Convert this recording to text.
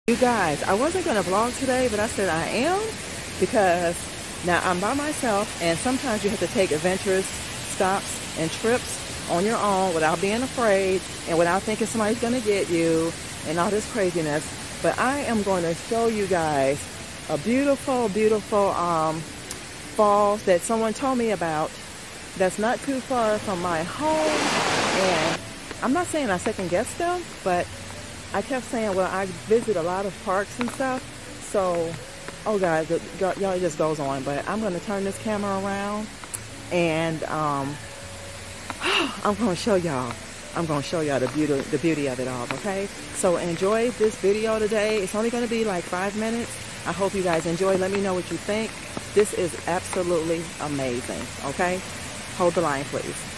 You guys, I wasn't going to vlog today, but I said I am because now I'm by myself, and sometimes you have to take adventurous stops and trips on your own without being afraid and without thinking somebody's going to get you and all this craziness. But I am going to show you guys a beautiful, beautiful falls that someone told me about that's not too far from my home. And I'm not saying I second guess them, but I kept saying, well, I visit a lot of parks and stuff, so, oh guys, y'all, it just goes on. But I'm going to turn this camera around, and I'm going to show y'all. I'm going to show y'all the beauty of it all, okay? So enjoy this video today. It's only going to be like 5 minutes. I hope you guys enjoy. Let me know what you think. This is absolutely amazing, okay? Hold the line, please.